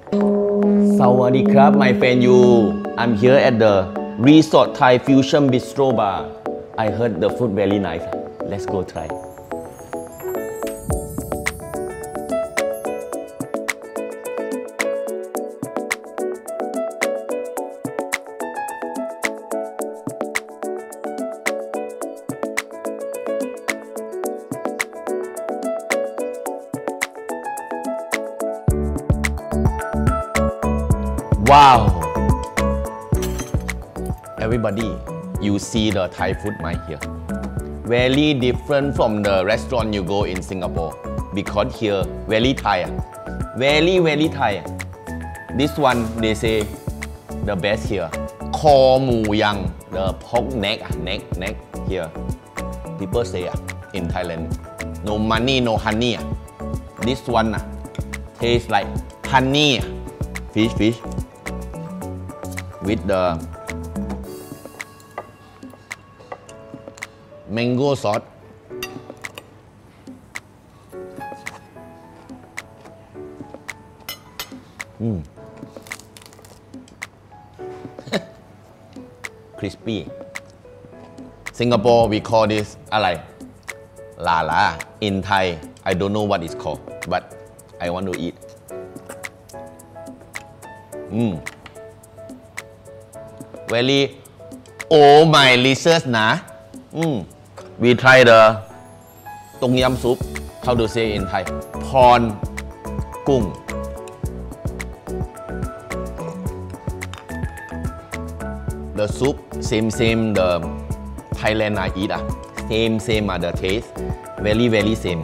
Sawadee krab, my friend you. I'm here at the Resort Thai Fusion Bistro Bar. I heard the food very nice. Let's go try. Wow! Everybody, you see the Thai food right here. Very different from the restaurant you go in Singapore because here very Thai. Very Thai. This one they say the best here. Kho mu yang, the pork neck here. People say in Thailand, no money, no honey. This one tastes like honey. Fish. With the mango sauce. Crispy. Singapore we call this อะไร La. In Thai I don't know what it's called but I want to eat. Very OMyLiCious นะ We try the ต้มยำ soup. How to say in Thai? Prawn กุ้ง The soup same the Thailand I eat same the taste very same.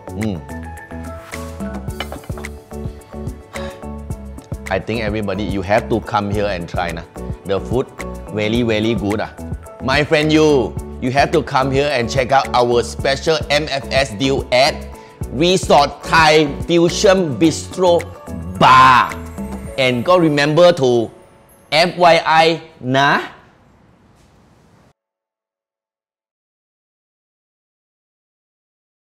I think everybody you have to come here and try the food very good My friend you have to come here and check out our special MFS deal at Resort Thai Fusion Bistro Bar and go remember to FYI นะ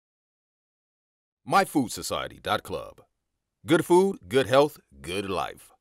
myfoodsociety.club. Good food, good health, good life.